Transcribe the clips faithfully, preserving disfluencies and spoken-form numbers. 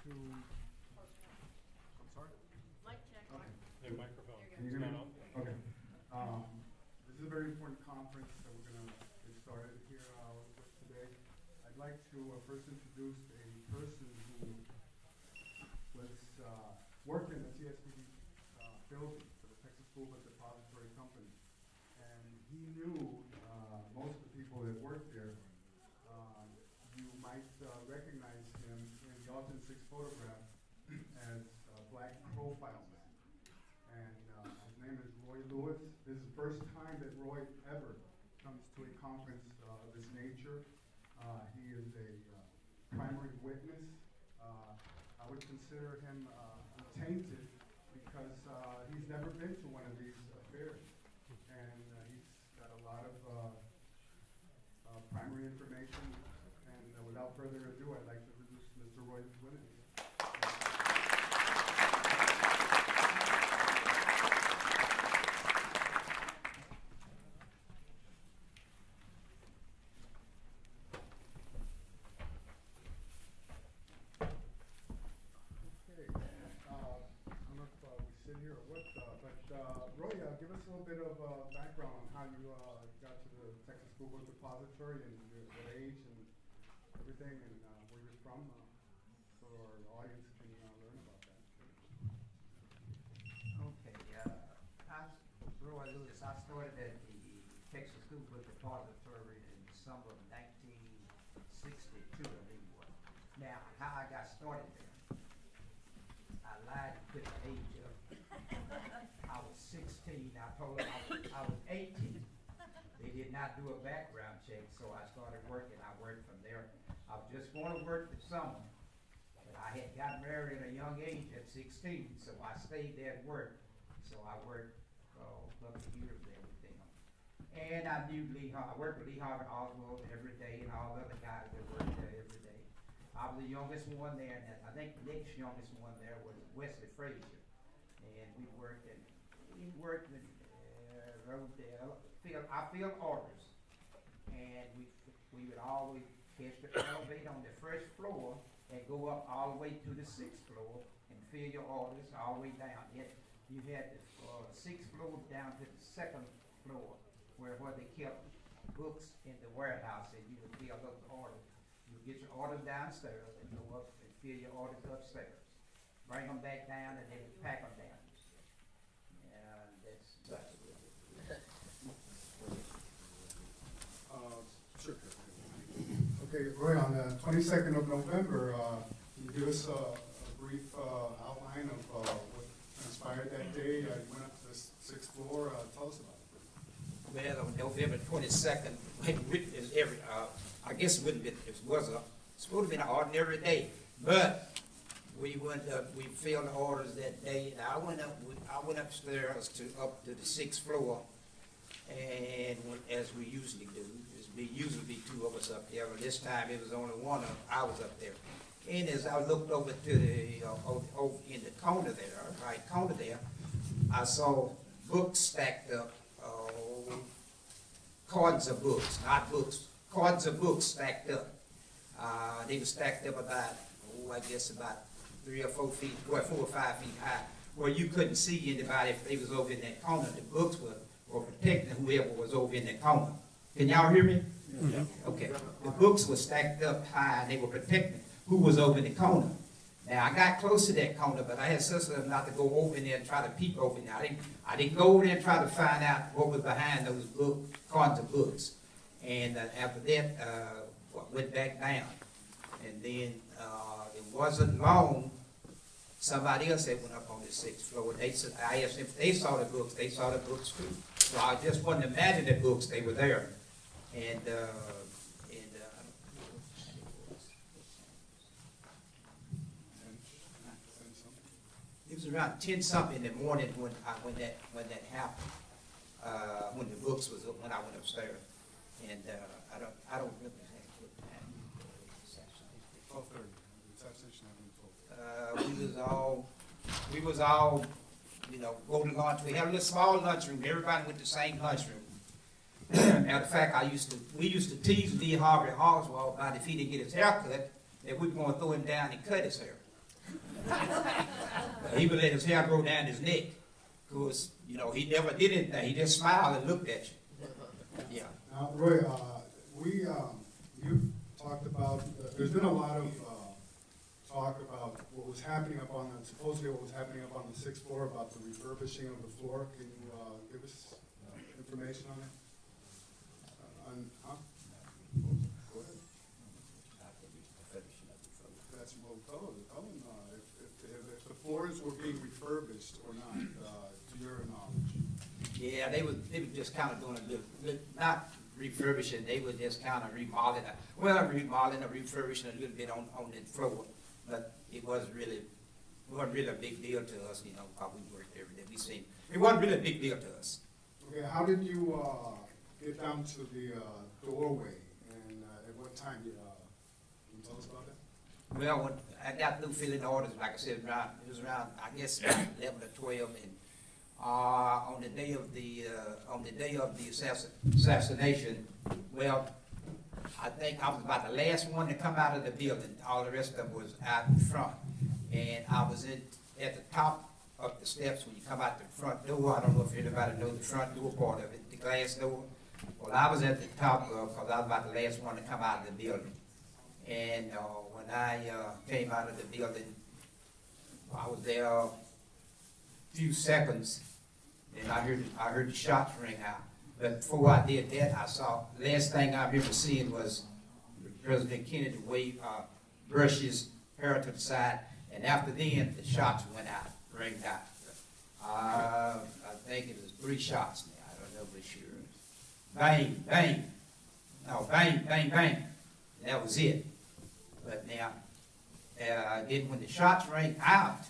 to, I'm sorry? Mic check. Okay. Hey, microphone. Can you hear me? Okay. Um, this is a very important conference that we're going to get started here uh, with today. I'd like to uh, first introduce a person who was uh, worked in the T S P D uh, building for the Texas School Book Depository Company. And he knew uh, most of the people that worked there. Uh, you might uh, recognize him in the Alternate Six photograph as a black profile man. And uh, his name is Roy Lewis. This is the first time that Roy ever comes to a conference uh, of this nature. Uh, he is a uh, primary witness. Uh, I would consider him uh, tainted because uh, he's never been to one of these affairs. And uh, he's got a lot of uh, uh, primary information. And uh, without further ado, I'd like to introduce Mister Roy Williams. Give us a little bit of uh, background on how you uh, got to the Texas School Book Depository and your, what age and everything, and uh, where you're from, uh, so our audience can uh, learn about that. Okay, uh, I'm Roy Lewis. I started at the Texas School Book Depository in December of nineteen sixty-two, I think it was. Now, how I got started there, I lied and put the age up. I was sixteen. I told them I was, I was eighteen. They did not do a background check, so I started working. I worked from there. I was just going to work this summer, but I had gotten married at a young age at sixteen, so I stayed there at work. So I worked uh, a couple of years there with them. And I knew Lee Har- I worked with Lee Oswald every day and all the other guys that worked there every day. I was the youngest one there, and I think the next youngest one there was Wesley Frazier. And we worked and we worked and uh, wrote there. Fill, I filled orders, and we we would always catch the elevator on the first floor and go up all the way to the sixth floor and fill your orders all the way down. Yet you had the uh, sixth floor down to the second floor, where where they kept books in the warehouse, and you would fill up the orders. You would get your orders downstairs and go up and fill your orders upstairs. Bring them back down, and then pack them down. And that's, that's Uh, sure. Okay, Roy, on the twenty-second of November, uh, can you give us a, a brief uh, outline of uh, what transpired that day? Uh, you went up to the sixth floor. Uh, tell us about it. well, on November twenty-second, every, uh, I guess it wouldn't have been, it was a, it's supposed to be an ordinary day, but we went up, we filled the orders that day, and I went up, I went upstairs to, up to the sixth floor, and when, as we usually do, it's be, usually be two of us up there, but this time it was only one of I was up there. And as I looked over to the, uh, over, over in the corner there, right corner there, I saw books stacked up, uh, cartons of books, not books, cartons of books stacked up. Uh, they were stacked up about, oh, I guess about three or four feet, well, four or five feet high, where you couldn't see anybody if they was over in that corner. The books were, were protecting whoever was over in that corner. Can y'all hear me? Yeah. Okay. The books were stacked up high, and they were protecting who was over in the corner. Now, I got close to that corner, but I had sister not to go over in there and try to peek over there. I didn't, I didn't go over there and try to find out what was behind those book, cartons of books. And uh, after that, uh, went back down. And then uh, it wasn't long, somebody else had went up on the sixth floor. They said, I asked them if they saw the books. They saw the books too. So I just wasn't imagining the books. They were there. And, uh, and uh, it was around ten something in the morning when I, when that when that happened. Uh, when the books was when I went upstairs. And uh, I don't I don't really have good time. twelve thirty. Uh, we was all, we was all, you know, go to lunch. We had a little small lunchroom. Everybody went to the same lunchroom. Matter of fact, I used to, we used to tease Lee Harvey Oswald about if he didn't get his hair cut, that we were going to throw him down and cut his hair. He would let his hair grow down his neck, because, you know, he never did anything. He just smiled and looked at you. Yeah. Now, Roy, uh, we, um, you talked about, uh, there's been a lot of uh, talk about what was happening up on the, supposedly what was happening up on the sixth floor about the refurbishing of the floor. Can you uh, give us uh, information on it? Uh, on, huh? Go ahead. That's well, tell them, tell them uh, if, if, if, if the floors were being refurbished or not, uh, to your knowledge. Yeah, they were, they were just kind of doing a little, little- not refurbishing, they were just kind of remodeling, uh, well, remodeling or refurbishing a little bit on, on the floor, but it wasn't really, it wasn't really a big deal to us, you know, because we worked every day, we seen, it wasn't really a big deal to us. Okay, how did you uh, get down to the uh, doorway, and uh, at what time? Uh, can you tell us about that? Well, when I got through filling orders, like I said, around, it was around, I guess, eleven or twelve, and uh, on the day of the, uh, on the day of the assassin, assassination, well, I think I was about the last one to come out of the building. All the rest of them was out in front, and I was in, at the top of the steps when you come out the front door. I don't know if anybody knows the front door part of it, the glass door. Well, I was at the top because I was about the last one to come out of the building. And uh, when I uh, came out of the building, I was there a few seconds, and I heard I heard the shots ring out. But before I did that, I saw, last thing I remember seeing was President Kennedy wave, uh, brush his hair to the side, and after then, the shots went out, rang out. Uh, I think it was three shots now, I don't know for sure. Bang, bang, no, bang, bang, bang. That was it. But now, uh, then when the shots rang out,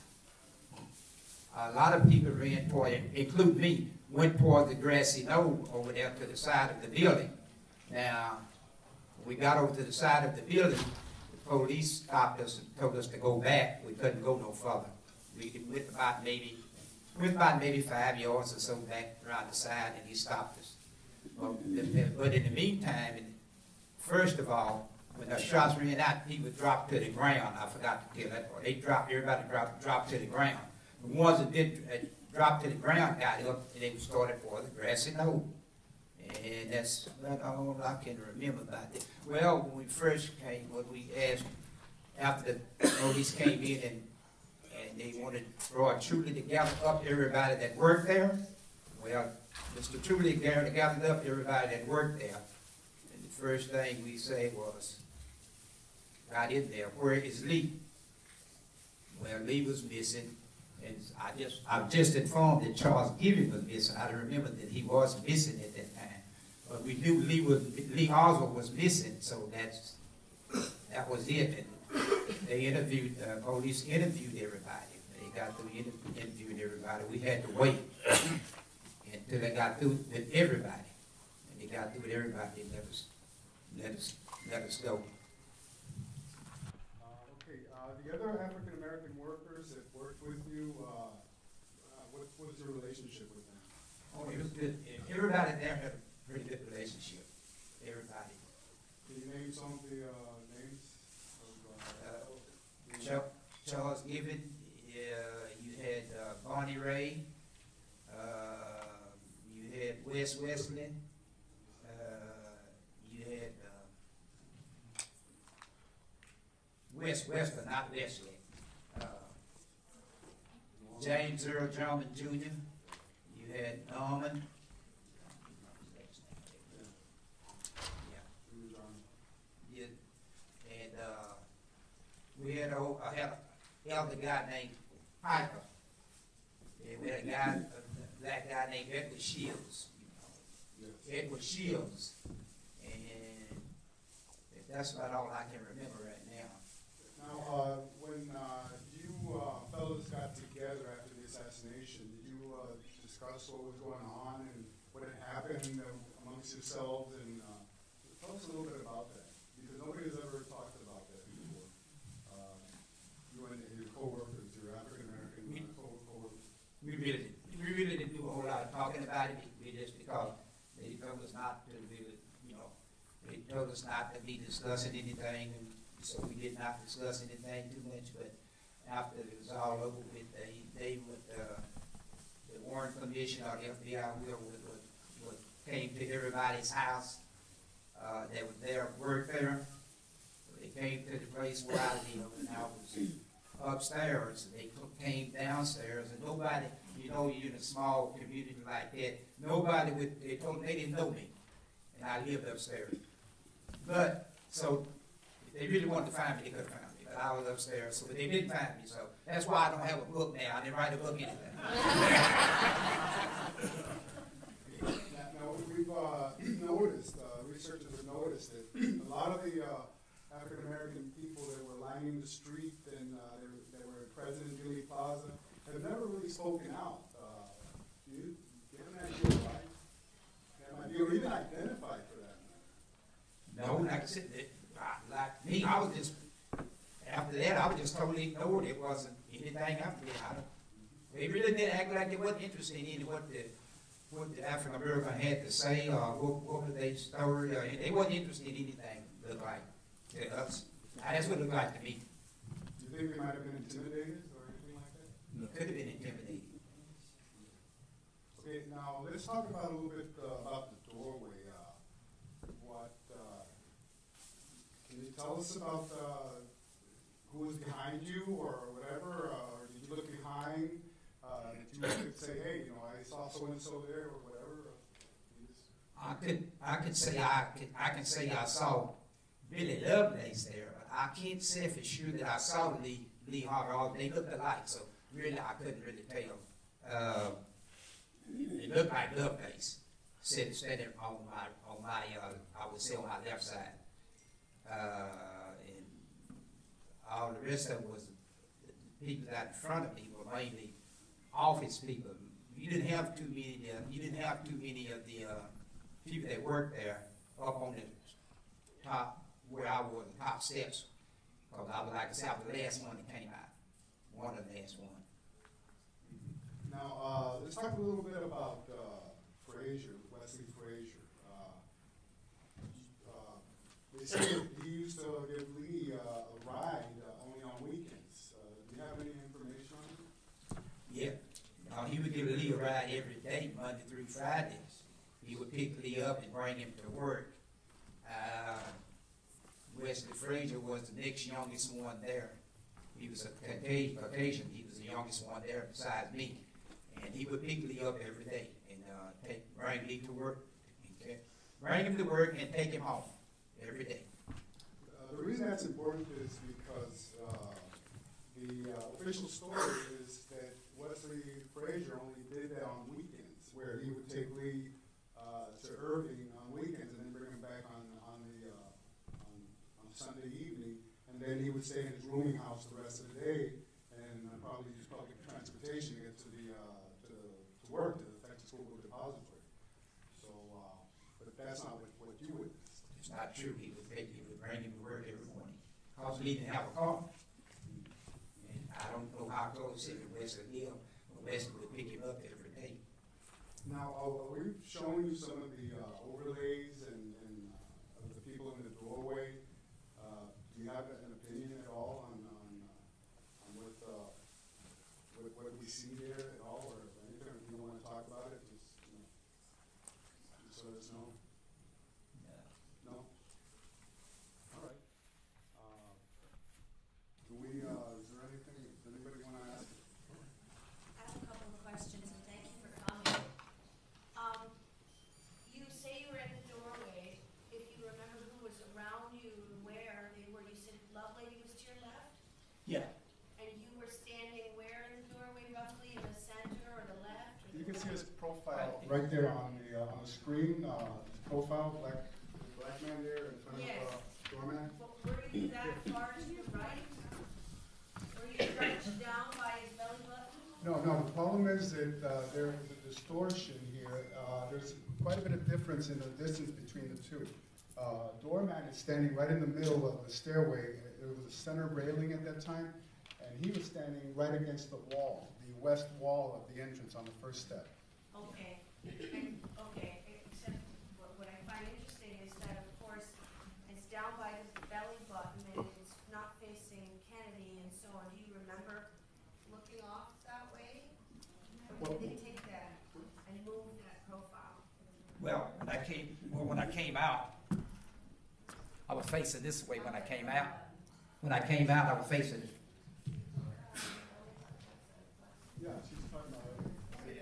a lot of people ran for it, including me, went toward the grassy knoll over there to the side of the building. Now, when we got over to the side of the building, the police stopped us and told us to go back. We couldn't go no further. We went about maybe, went about maybe five yards or so back around the side, and he stopped us. But, but in the meantime, first of all, when the shots ran out, he would drop to the ground. I forgot to tell that part. They dropped, everybody dropped, dropped to the ground. The ones that did uh, drop to the ground got up, and they started for the grassy knoll. And that's about all I can remember about that. Well, when we first came, when we asked, after the police came in and and they wanted Roy Truly to gather up everybody that worked there, well, Mister Truly gathered up everybody that worked there. And the first thing we said was, right in there, where is Lee? Well, Lee was missing. And I just, I was just informed that Charles Gibbons was missing. I remember that he was missing at that time. But we knew Lee was, Lee Oswald was missing, so that's, that was it. And they interviewed, uh, police interviewed everybody. They got through inter interviewing everybody. We had to wait until they got through with everybody. And they got through with everybody. They let us, let us, let us go. Okay, uh, the other African-American workers that worked with you, uh, uh, what, what is your relationship with them? Oh, it was good. Everybody there had a pretty good relationship. Everybody. Can you name some of the uh, names? Of, uh, Uh, Chuck, Charles Gibbons, uh, you had uh, Bonnie Ray, uh, you had Wes Wesley, uh, you had uh, Wes Wesley, not Wesley. Uh, James Earl Drummond Junior You had Norman. Yeah. Yeah. And uh, we had a, I had a elder guy named Piper. And we had a guy, a black guy named Edward Shields. You know. Yes. Edward Shields. And that's about all I can remember right now. Now, uh, when uh, you uh, fellows got together after the assassination, did you uh, discuss what was going on and what had happened uh, amongst yourselves? And uh, tell us a little bit about that, because nobody has ever talked about that before. Uh, you and your co-workers, your African-American uh, co-workers. We really, we really didn't do a whole lot of talking about it. We just because they told us not to really, you know, they told us not to be discussing anything, and so we did not discuss anything too much. But after it was all over with, they, they would, uh, the Warren Commission or the F B I, whoever would, would, would came to everybody's house, uh, that was there at work there. They came to the place where I live, and I was upstairs, and they came downstairs, and nobody, you know, you're in a small community like that, nobody would, they told me they didn't know me, and I lived upstairs. But, so, if they really wanted to find me, they could have found me, but I was upstairs, so they didn't find me, so that's why I don't have a book now, I didn't write a book anything. Now, we've uh, noticed, uh, researchers have noticed that a lot of the uh, African American people that were lining the street and uh, they, were, they were at President Dewey Plaza have never really spoken out. Uh, do you get an idea why? That might be, or even identified for that matter. No, like I said, it, I- like me, I was just, after that, I was just totally ignored, it wasn't anything after that. I don't- They really did act like they wasn't interested in what the, what the African American had to say, or what, what was their story, or they wasn't interested in anything, looked like, to us. That's what it looked like to me. Do you think they might have been intimidated or anything like that? It could have been intimidating. Okay, now let's talk about a little bit uh, about the doorway. Uh, what uh, can you tell us about uh, who was behind you or whatever? Uh, or did you look behind? Uh, did you could say, hey, you know, I saw so and so there or whatever? Uh, you just- I could, I could say I could, I can say I saw Billy Lovelace there, but I can't say for sure that I saw Lee, Lee Harvey, all, they looked alike, so really I couldn't really tell. Uh, it looked like Lovelace, sitting, standing on my, on my, uh, I would say on my left side. Uh, and all the rest of it was, the people out in front of me were mainly office people. You didn't have too many, uh, you didn't have too many of the, uh, people that worked there up on the top, where I was, the top steps. Cause I was, like I said, I was the last one that came out, one of the last one. Now, uh, let's talk a little bit about uh, Frazier, Wesley Frazier. Uh, uh, they say that he used to give Lee uh, a ride uh, only on weekends. Uh, do you have any information on it? Yeah, uh, he would give Lee a ride every day, Monday through Fridays. He would pick Lee up and bring him to work. Uh, Wesley Frazier was the next youngest one there. He was a Caucasian, he was the youngest one there besides me. And he would pick Lee up every day and uh, take, bring Lee to work, and take, bring him to work and take him home every day. Uh, the reason that's important is because uh, the uh, official story is that Wesley Frazier only did that on weekends, where he would take Lee uh, to Irving on weekends and then bring him back on, on, the, uh, on, on Sunday evening, and then he would stay in his rooming house the rest of the day and uh, probably use public transportation to get to the uh, to, to work, to the Texas School Depository. So, uh, but that's not what, what you witnessed. It's not true, he would take, he would bring him to work every morning. Cause Lee didn't have a car. And I don't know how close he was to Wesley Hill, but Wesley would pick him up every day. Now, uh, we've shown you some of the uh, overlays and, and uh, of the people in the doorway. Uh, do you have an opinion at all on, on, uh, on what, uh, what, what we see there at all, or anything? If you don't want to talk about it, just, you know, just let us know. No. No? All right. Uh, do we, uh, is there anything, does anybody want to ask? I have a couple of questions, and thank you for coming. Um, you say you were in the doorway. If you remember who was around you and where they were, you said Lovelady was to your left? Yeah. And you were standing where in the doorway, roughly, in the center or the left? Or You the can see right? his profile right there on the, uh, on the screen, uh, his profile, black, black man there in front Yes. of, uh, doorman. But were you that far to the right? Were you crouched down by his belly button? No, no, the problem is that, uh, there is a distortion here, uh, there's quite a bit of difference in the distance between the two. Uh, doorman is standing right in the middle of the stairway, there was a center railing at that time, and he was standing right against the wall, the west wall of the entrance on the first step. Okay, and, okay, except what, what I find interesting is that, of course, it's down by his belly button and it's not facing Kennedy and so on. Do you remember When did they take that and move that profile? Well, when I came, well, when I came out, I was facing this way when I came out. When I came out, I was facing, Yeah, she's talking about it.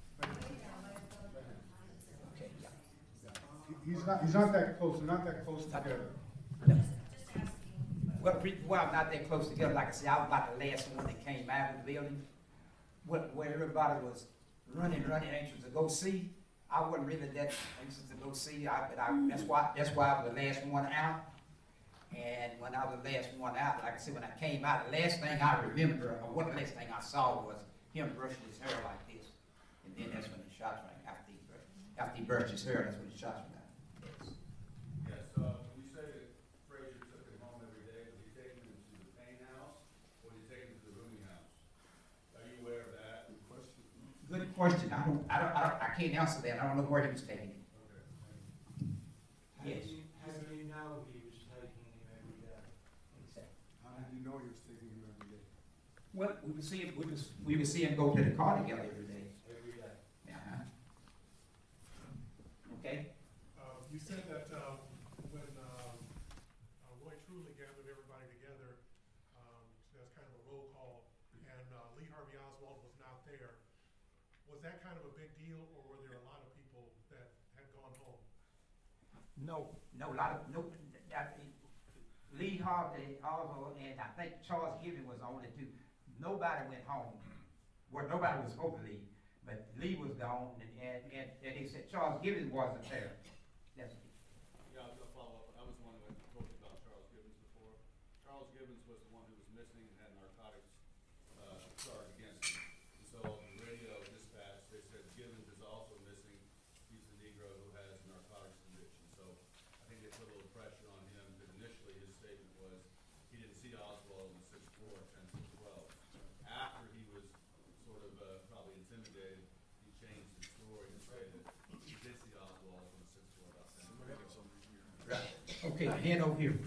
okay, yeah. He- He's not, he's not that close, they're not that close Not together. No. Just asking. Well, re- well, not that close together. Like I said, I was about the last one that came out of the building. Where, where everybody was running, running, anxious to go see. I wasn't really that anxious to go see. I, but I, that's why, that's why I was the last one out. And when I was the last one out, like I said, when I came out, the last thing I remember, or what the last thing I saw was him brushing his hair like this. And then that's when the shots rang. After he brushed, after he brushed his hair, that's when the shots rang. Yes. Yes, uh, when you say that Frazier took him home every day, was he taking him to the pain house, or was he taking him to the rooming house? Are you aware of that? Good question. Good question. I don't, I don't, I don't, I can't answer that. I don't know where he was taking it. Okay. Yes. How do you know he was taking him every day? How did you know he was taking him every day? Well, we would see him, we would, we would see him go to the car together every day. Every day. Uh-huh. Okay? Uh, You said that uh, when um, uh, Roy Truly gathered everybody together, um, that's kind of a roll call, and uh, Lee Harvey Oswald was not there. Was that kind of a big deal, or were there a lot of people that had gone home? No, no, a lot of, no, that, Lee Harvey also, and I think Charles Gibbons was on it too. Nobody went home. Well, nobody was supposed to leave, but Lee was gone, and, and, and, and they said Charles Gibbons wasn't there. That's it. Yeah, I was gonna follow up. I was the one who had told you about Charles Gibbons before. Charles Gibbons was the one who was missing and had narcotics, uh, charged against him. And so on the radio dispatch, they said Gibbons is also missing. He's the Negro who has narcotics conviction. So I think they put a little pressure on him, because initially his statement was he didn't see Oswald on the sixth floor at ten six twelve. After he was sort of, uh, probably intimidated, he changed his story and said that he did see Oswald on the sixth floor about ten. Right. Okay, hand over here.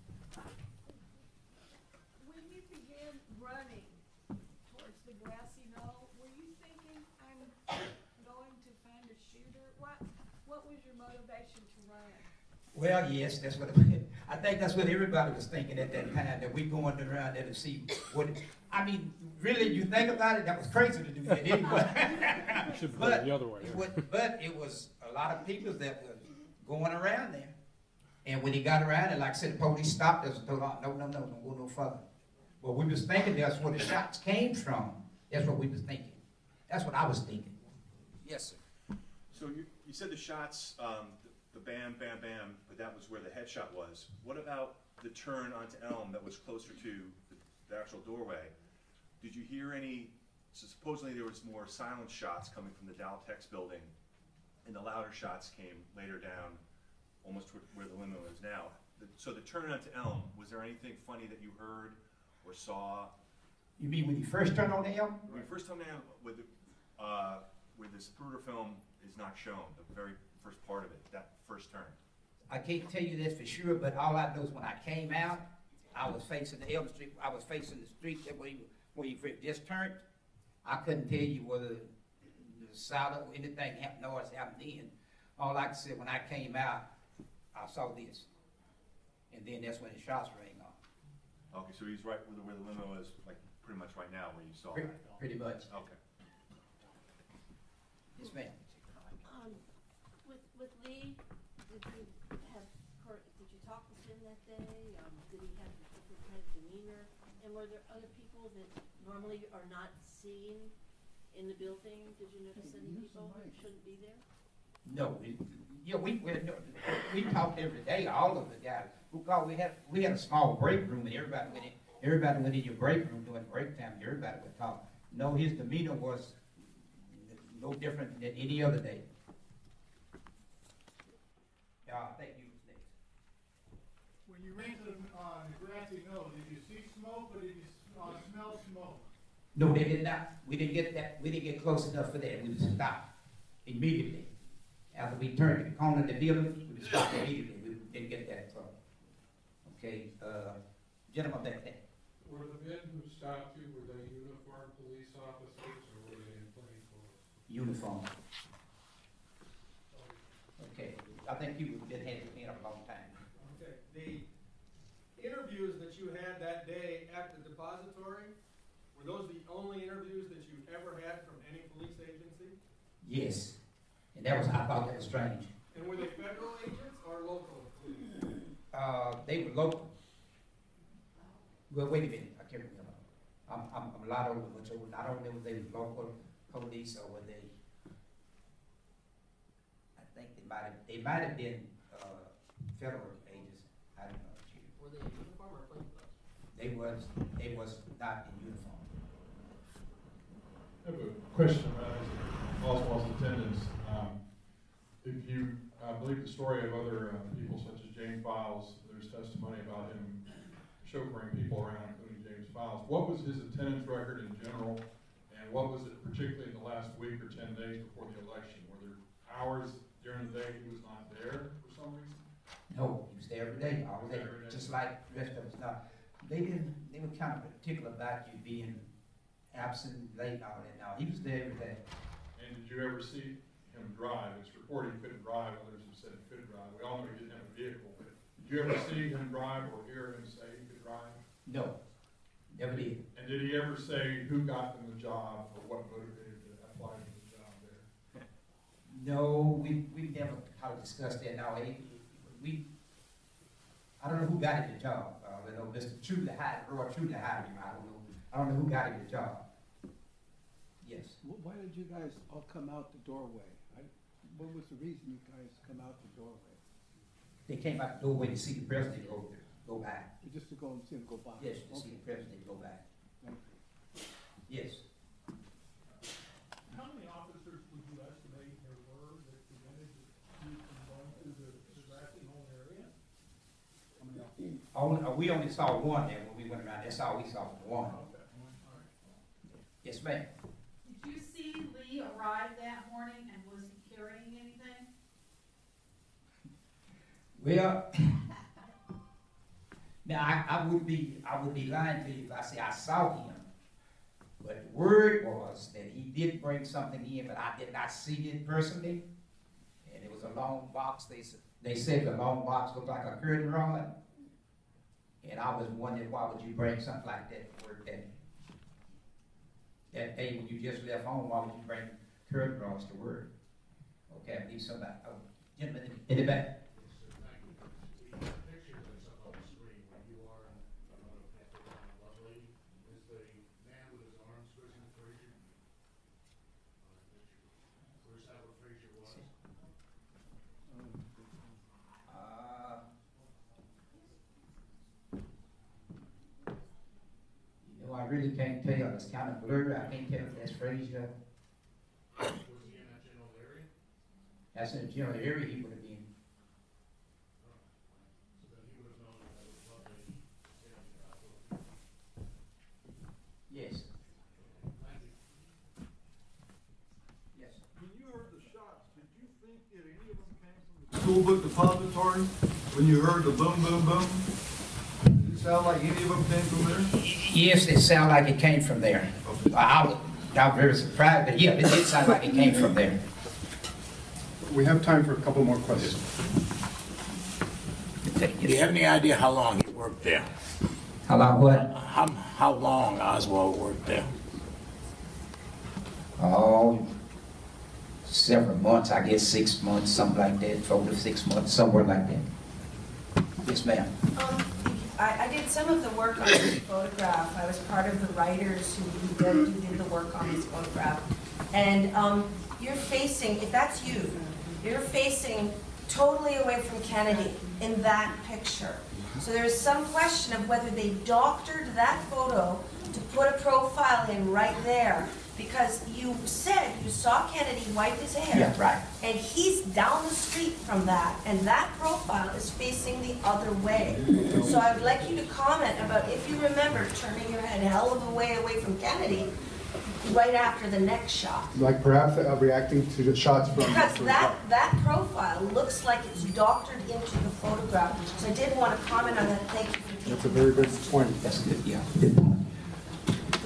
When you began running towards the grassy knoll, were you thinking, I'm going to find a shooter? What, what was your motivation to run? Well, yes, that's what, I think that's what everybody was thinking at that time, that we going around there to see what, I mean, really, you think about it, that was crazy to do that anyway. Should put it the other way. It wa- But it was a lot of people that were going around there. And when he got around it, like I said, the police stopped us and told us, no, no, no, don't go no further. Well, we was thinking that's where the shots came from. That's what we was thinking. That's what I was thinking. Yes, sir. So you, you said the shots, um, the, the bam, bam, bam, but that was where the headshot was. What about the turn onto Elm that was closer to the, the actual doorway? Did you hear any, so supposedly there was more silent shots coming from the Dow Tex building, and the louder shots came later down, almost where, where the limo is now. The, so the turn onto Elm, was there anything funny that you heard or saw? You mean when you first turned on the L? When you first come down with the, uh, where this Zapruder film is not shown, the very first part of it, that first turn. I can't tell you this for sure, but all I know is when I came out, I was facing the Elm Street. I was facing the street that where you, where you just turned. I couldn't tell you whether the sound or anything happened, noise happened then. All I can say, when I came out, I saw this, and then that's when the shots rang off. Okay, so he's right where the, where the limo is, like pretty much right now where you saw Pretty, that. pretty much. Okay. Yes, ma'am. Um, with, with Lee, did you have, her- did you talk with him that day? Um, did he have a different kind of demeanor? And were there other people that normally are not seen in the building? Did you notice any people who shouldn't be there? No, we, yeah, we, we, we talked every day, all of the guys. We called, we had, we had a small break room, and everybody went in, everybody went in your break room during break time, everybody would talk. No, his demeanor was no different than any other day. Yeah, I think you was next. When you ran to the uh, grassy knoll, did you see smoke, or did you uh, smell smoke? No, they did not. We didn't get that, we didn't get close enough for that. We just stopped immediately. After we turned the corner of the building, we stopped immediately. We didn't get that far. Okay, uh, gentleman back there. Were the men who stopped you, were they uniformed police officers or were they in plain clothes? uniform. Okay, I think you been had it in a long time. Okay, the interviews that you had that day at the depository, were those the only interviews that you've ever had from any police agency? Yes, and that was, I thought that was strange. And were they federal agents or local police? Uh, they were local. Well, wait a minute, I can't remember. I'm, I'm, I'm a lot older, much older. I don't know if they were local police or were they, I think they might have, they might have been, uh, federal agents. I don't know. Were they in uniform or plainclothes? They was, they was not in uniform. I have a question about Oswald's attendance. Um, if you uh, believe the story of other uh, people such as James Files, there's testimony about him chauffeuring people around, including James Files. What was his attendance record in general, and what was it particularly in the last week or ten days before the election? Were there hours during the day he was not there for some reason? No, he was there every day, all day, Every day. just like the rest of us now. They didn't, they were kind of particular about you being absent, late, and all that. Now, he was there every day. And did you ever see him drive? It's reported he couldn't drive, others have said he could drive. We all know he didn't have a vehicle, but did you ever see him drive or hear him say he could drive? No, never did. And did he ever say who got them the job or what motivated to apply to the job there? No, we, we never how to discuss that now. He, we, I don't know who got him the job. Uh, you know, Mister True the hired, Roy True the hired him. I don't know. I don't know who got him the job. Yes. Wh- Why did you guys all come out the doorway? I, what was the reason you guys come out the doorway? They came out the doorway to see the president go, go by. Just to go and see him go by? Yes, to see Okay. the president go by. Thank you. Yes. How many officers would you estimate there were that prevented you from going through the, the grassy knoll area? How many officers? Only, uh, we only saw one there when we went around. That's all we saw, one. Okay, all right. Yes, ma'am. Did you see Lee arrive that morning and was he carrying anything? Well, now I, I would be I would be lying to you if I say I saw him. But the word was that he did bring something in, but I did not see it personally. And it was a long box. They s- they said the long box looked like a curtain rod. And I was wondering, why would you bring something like that to work that that day when you just left home? Why would you bring curtain rods to work? Okay, I believe somebody. Oh, gentleman in the back. Picture that's up on the screen where you are in front of Pepper and Lovely is the man with his arms twisting Frazier. On the picture. Where's that where Frazier was? Uh, you know, I really can't tell. It's kind of blurry. I can't tell if that's Frazier. Was he in that general area? That's in the general area he would have been. So then he would have known that it was Lovely standing there. I thought. Yes. Thank you. Yes. When you heard the shots, did you think that any of them came from the school book depository? When you heard the boom, boom, boom? Did it sound like any of them came from there? Yes, it sounded like it came from there. I was, I was very surprised, but yeah, it did sound like it came from there. We have time for a couple more questions. Do you have any idea how long he worked there? How long what? How, how long Oswald worked there? Oh, several months, I guess six months, something like that, four to six months, somewhere like that. Yes, ma'am. Um, I, I did some of the work on this photograph. I was part of the writers who, who, did, who did the work on this photograph. And um, you're facing, if that's you, you're facing totally away from Kennedy in that picture. So there's some question of whether they doctored that photo to put a profile in right there. Because you said you saw Kennedy wipe his hair. Yeah, right. And he's down the street from that, and that profile is facing the other way. So I would like you to comment about if you remember turning your head hell of a way away from Kennedy right after the next shot. Like perhaps uh, reacting to the shots from... Because from that, that profile looks like it's doctored into the photograph. So I did want to comment on that. Thank you for taking That's a very good point. That's good, yeah. Good point.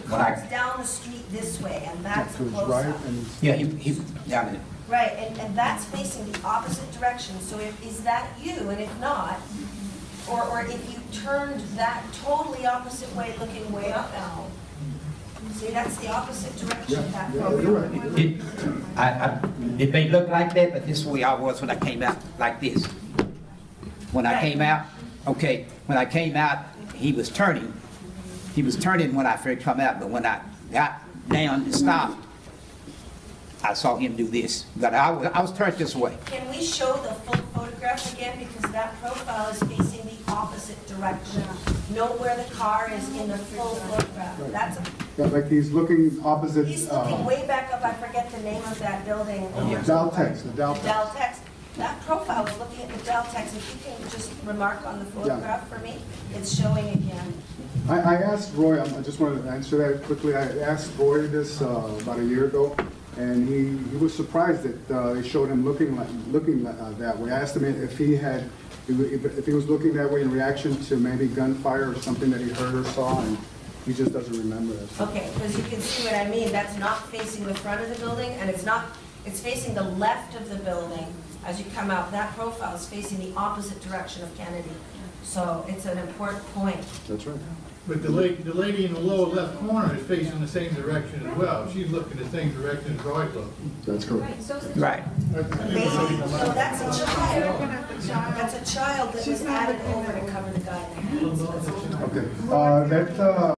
when I, car's down the street this way, and that's To a his close right up. and yeah, he, he, down there. Right, and, and that's facing the opposite direction, so if, is that you, and if not, or, or if you turned that totally opposite way, looking way up Elm, see, that's the opposite direction of that yeah, property. you're right. It, I, I, it may look like that, but this is where I was when I came out, like this. When I Right. came out, okay, when I came out, he was turning. He was turning when I first come out, but when I got down and stopped, I saw him do this. But I was, I was turned this way. Can we show the full photograph again, because that profile is facing the opposite direction? Note where the car is in the full photograph. That's, a- Yeah, like he's looking opposite, he's uh, looking way back up, I forget the name of that building. over to the Daltex, right. the Daltex. The Daltex. That profile is looking at the Daltex. If you can just remark on the photograph for me, it's showing again. I, I asked Roy, I just wanted to answer that quickly. I asked Roy this uh, about a year ago, and he, he was surprised that uh, they showed him looking like looking like, uh, that way. I asked him if he had, if, if he was looking that way in reaction to maybe gunfire or something that he heard or saw, and he just doesn't remember that. Okay, because you can see what I mean. That's not facing the front of the building, and it's not, it's facing the left of the building as you come out. That profile is facing the opposite direction of Kennedy. So it's an important point. That's right. But the lady, the lady in the lower left corner is facing the same direction as well. She's looking the same direction as Roy's looking. That's correct. Right. Maybe, so that's a child. That's a child that was added over to cover the guy in the hands. Okay. Uh, that, uh,